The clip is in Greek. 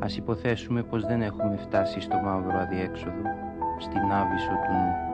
Ας υποθέσουμε πως δεν έχουμε φτάσει στο μαύρο αδιέξοδο, στην άβυσσο του νου.